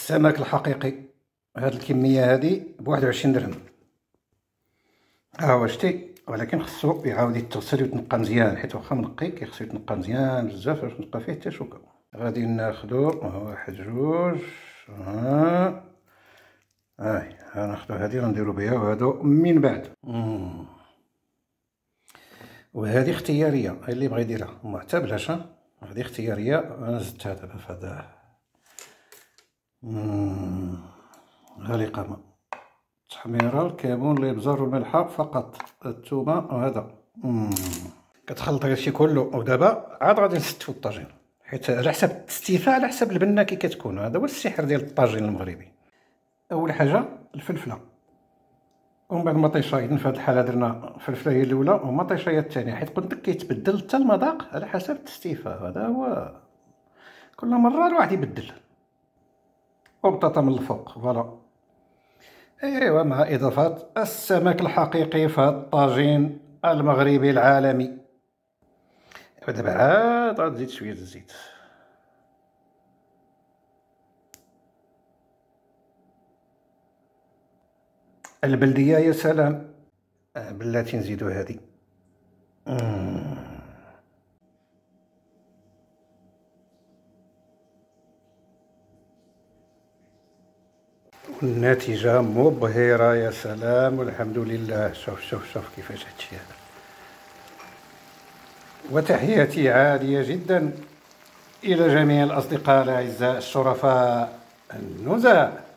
السمك الحقيقي. هاد الكميه هادي ب21 درهم. ها هو شتي، ولكن خصو يعاود يتغسل ويتنقى مزيان، حيت واخا منقي كيخصو يتنقى مزيان بزاف باش نبقى فيه حتى شوكه. غادي ناخدو واحد جوج، ها غناخدو هادي غنديرو بها وهادو من بعد. وهذه اختياريه، غير اللي بغى يديرها ما حتى بلاش. هذه اختياريه، انا زدتها دابا في هذا. غليقه التحميره، الكمون، الابزار والملحه فقط، الثومه وهذا. كتخلط هادشي كله، ودابا عاد غادي نستفو الطاجين، حيت على حسب التستيفاء على حسب البنه كي كتكون. هذا هو السحر ديال الطاجين المغربي. اول حاجه الفلفله، ومن بعد المطيشه. اذا في هذه الحاله درنا الفلفله هي الاولى والمطيشه هي الثانيه، حيت قلت لك كيتبدل حتى المذاق على حسب التستيفاء. هذا هو، كل مره الواحد يبدل. وبطاطا من الفوق، فوالا. ايوا، مع اضافه السمك الحقيقي في هذا الطاجين المغربي العالمي. ودابا عاد غتزيد شويه الزيت. البلديه يا سلام، بلاتي نزيدو هذه. والنتيجه مبهره يا سلام، والحمد لله. شوف شوف شوف كيفاش هادشي هذا. وتحياتي عاليه جدا الى جميع الاصدقاء الاعزاء الشرفاء النزهاء.